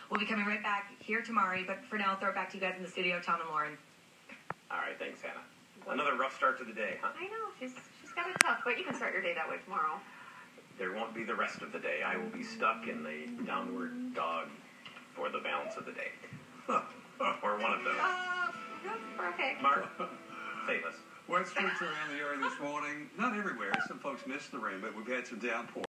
We'll be coming right back here tomorrow, but for now, I'll throw it back to you guys in the studio, Tom and Lauren. All right, thanks, Hannah. Another rough start to the day, huh? I know, she's got it tough, but you can start your day that way tomorrow. There won't be the rest of the day. I will be stuck in the downward dog for the balance of the day. Or one of those. That's perfect. Mark, save us. Wet streaks around the area this morning. Not everywhere. Some folks missed the rain, but we've had some downpours.